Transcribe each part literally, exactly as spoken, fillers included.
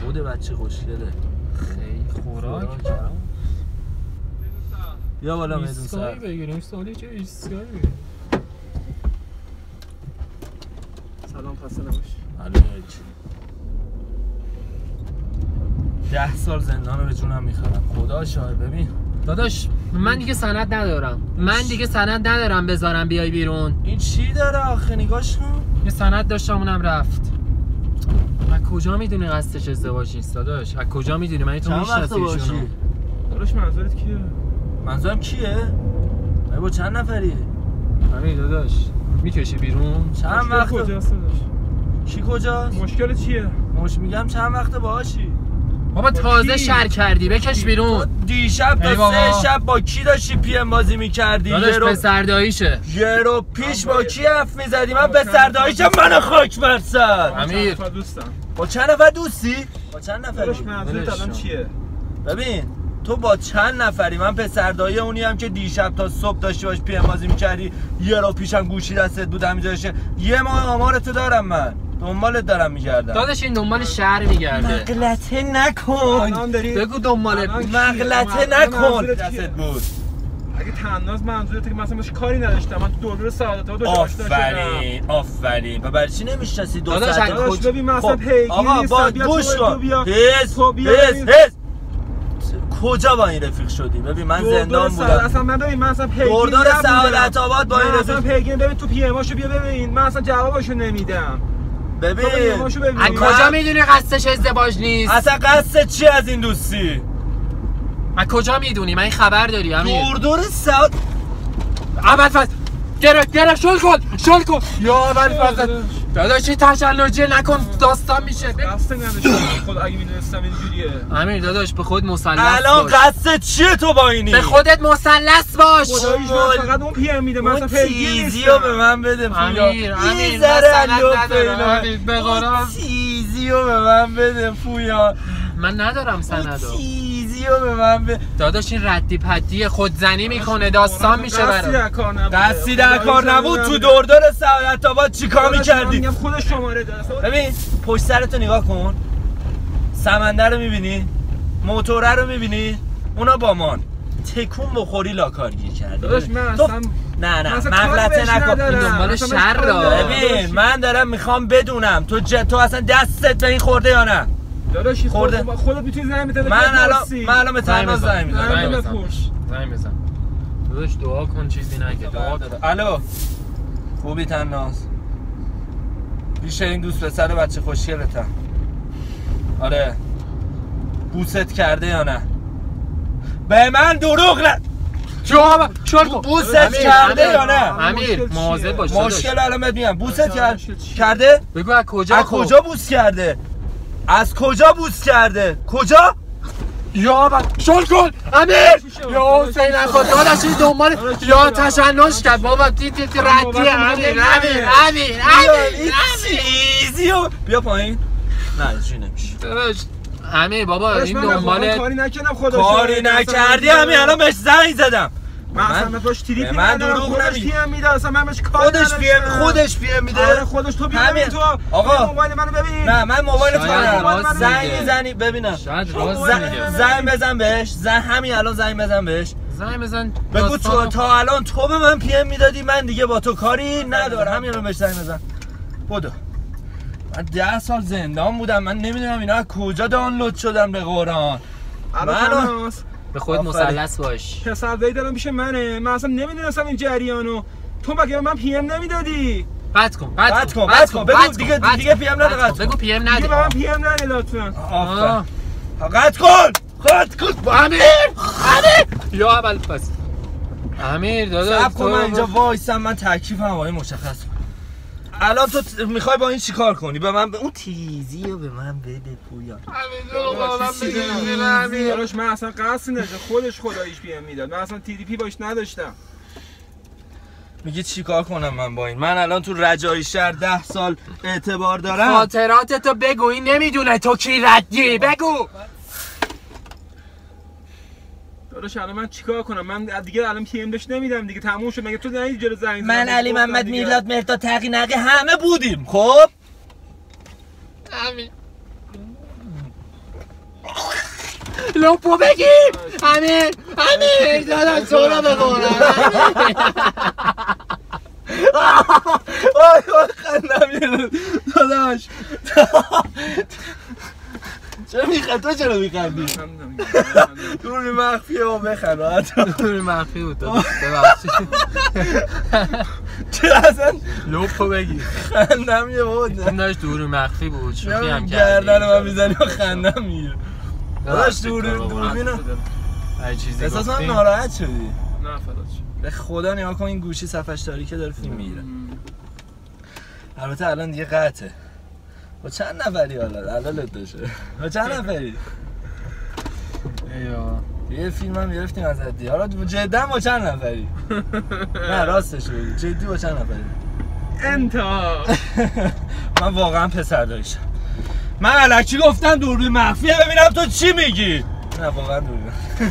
خود بچه خوشگله خیلی خوراک یا بالا میدون سر سر بگیریم سالی چه ایستگاهی بگیریم. سلام خسته نباش. علیک ده سال زندان رو به جونم میخرم خدا شاهد. ببین داداش من دیگه سند ندارم من دیگه سند ندارم بذارم بیای بیرون. این چی داره آخه نگاش کن. یه سند داشتم اونم رفت. از کجا میدونی قصدش ازدواج نیست داداش؟ از کجا میدونی؟ من تو میشناسی ایشونو؟ داداش منظورت کیه؟ منظورم کیه؟ ای با چند نفری؟ همین داداش میکشی بیرون؟ چند وقت کجاست داداش؟ کی کجاست؟ مشکل چیه؟ مش میگم چند وقت باهاشی؟ بابا تازه شر کردی بکش بیرون. دیشب تا سه شب با کی داشتی پی ام بازی میکردی؟ داداش پسر داییشه. یه رو پیش با کی حرف میزدی؟ من پسر داییشم. منو خاک بر سر. امیر با چند نفر دوستی؟ با چند نفری؟ داداش منظورت الان چیه؟ ببین تو با چند نفری؟ من پسر دایی اونی هم که دیشب تا صبح داشتی باش پی ام بازی میکردی. یه رو پیشم گوشی دستت بود همینجاشه. یه ماه آمارتو دارم من. دنبالت دارم میگردم. داداش این دنبال شهر میگرده. مغلطه نکن. بگو دنبالت. مغلطه نکن. دستت بود. اگه تناز منظورته که مثلا مش کاری نداشتم من تو دوربین سعادت ها دو آشنا شدم. آفرین آفرین. و برای چی نمیشناسی دو داداش ساعت؟ داداش ببین من اصلا پیگیری آقا با گوش کن. هز هز هز کجا با این رفیق شدی؟ ببین من زندان بودم. اصلا من ببین من اصلا پیگیری دوردار سعادت آباد با این رفیق. اصلا پیگیری ببین تو پی ام هاشو بیا ببین. من اصلا جوابشو نمیدم. ببین از کجا میدونی قصدش ازدواج نیست؟ اصلا قصد چی از این دوستی؟ از کجا میدونی؟ من این خبر داری امیر؟ دوردار سعادت ابوالفضل گرفت گرفت شل کن شل کن یا ابوالفضل داداش این تشنجی نکن داستان میشه. قصد نداشتم خود اگه میدونستم اینجوریه. امیر داداش به خود مسلط باش. الان قصد چیه تو با اینی؟ به خودت مسلط باش. خداییش من فقط اون پی ام میده. من اصلا پیگیری نیستم. به من بده پویا. امیر امیر سند ندارم. به قرآن چیزیو به من بده پویا. من ندارم سندو. چیزیو به من بده. داداش این ردی پدی خودزنی میکنه داستان میشه برام. قصدی در کار نبود. تو دوردار سعادت آباد چیکار میکردی؟ میگم خود شماره داره. ببین پشت سرتو نگاه کن. سمنده رو میبینی؟ موتوره رو میبینی؟ اونا با مان تکون بخوری لاکارگیر کرده. داداش من اصلا نه نه مغلطه نکن. این دنبال شر را. ببین من دارم میخوام بدونم تو ج... تو اصلا دستت به این خورده یا نه؟ داداش خورده خودت میتونی زنگ بزنی. من الان من الان به تنها زنگ میزنم. زنگ بزن. زنگ بزن. داداش دعا کن چیزی نگه. دعا کن. الو خوبی تناز؟ پیش این دوست پسر بچه خوشگلتم. آره بوست کرده یا نه؟ به من دروغ نه. جواب شل کن. بوست کرده یا نه؟ امیر مواظب باش. مشکل الان بهت میگم. بوست کرد کرده؟ بگو از کجا؟ از کجا بوست کرده؟ از کجا بوست کرده؟ کجا؟ یا بابا شل کن امیر. یا حسین خدا داداش این دنبال یا تشنج کرد بابا. تی تی تی ردی امیر امیر امیر امیر چیزیو بیا پایین. نه اینجوری نمیشه داداش. امیر بابا این دنبال کاری نکردم خدا. کاری نکردی همین الان بهش زنگ زدم. من اصلا باش تریپی من دروغ نمیگم. پی ام میده اصلا من بهش کاری خودش پی ام خودش پی ام میده. آره خودش تو ببین تو. آقا موبایل منو ببین. نه من موبایل تو ندارم. زنگ میزنی ببینم. شاید راست میگه. زنگ بزن بهش. زنگ همین الان زنگ بزن بهش. زنگ بزن. بگو تو تا الان تو به من پی ام میدادی من دیگه با تو کاری ندارم. همین الان بهش زنگ بزن. بدو. من ده سال زندان بودم. من نمیدونم اینا از کجا دانلود شدن به قرآن. منو به خود مسلط باش. پسر دایی دارم پیش منه. من اصلا نمیدونستم این جریانو. تو مگه به من پی ام نمیدادی؟ قطع کن قطع کن قطع کن. بگو دیگه دیگه پی ام نده. قطع بگو پی ام نده. دیگه به من پی ام نده لطفا. آفرین. قطع کن. قطع کن. امیر امیر یا ابوالفضل امیر داداش صبر کن من اینجا وایسم. من تکلیفم وای مشخص. الان تو میخوای با این چیکار کنی؟ به من ب... اون تیزی رو به من بده پویا. داداش من اصلا قصد نداشتم. خودش خداییش پی ام میداد. من اصلا تی دی پی باش نداشتم. میگه چیکار کنم من با این؟ من الان تو رجایی شهر ده سال اعتبار دارم. خاطراتتو بگو. این نمیدونه تو کی ردی. بگو. داداش الان من چیکار کنم؟ من دیگه الان پی ام بهش نمیدم دیگه. تموم شد. مگه تو ندیدی جلو زنگ زدم؟ من علی محمد میلاد مرداد تقی نقی همه بودیم. خب همین لپو بگیر امیر امیر داداش تو رو بخورم آی آی خندم یه داداش چرا میخند؟ تو چرا میخندی؟ دوری مخفیه با بخند راحت دوری مخفی بود داداش ببخشید چرا اصلا لپو بگیر خندم یه بود این داشت دوری مخفی بود شوخی هم کردی گردن من میزنی و خندم میگیره داداش دوری دوربینو هر چیزی احساس من گفتیم ناراحت شدی نه فدات شم. به خدا نگاه کن این گوشی صفحش داری که داره فیلم میگیره البته الان دیگه قطعه با چند نفری حالا حلالت داشه با چند نفری ایوا یه فیلم هم گرفتیم ازت دیگه حالا جدا با چند نفری نه راستش بگو جدی با چند نفری انتا من واقعا پسر داشتم من الکی گفتم دوربین مخفیه ببینم تو چی میگی نه واقعا دوربین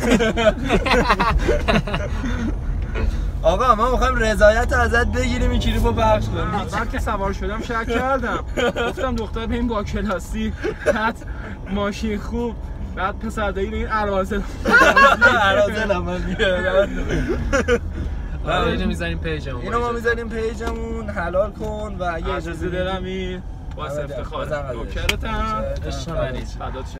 آقا ما میخوایم رضایت ازت بگیریم این کلیپو پخش کنیم اول که سوار شدم شک کردم گفتم دختر به این با کلاسی بعد ماشین خوب بعد پسر دایی به این عرازل عرازل هم من میگم اینو میذاریم پیجمون اینو ما میذاریم پیجمون حلال کن و اگه اجازه دارم این باعث افتخاره بازم نوکرتم عشق منی. فدات شم.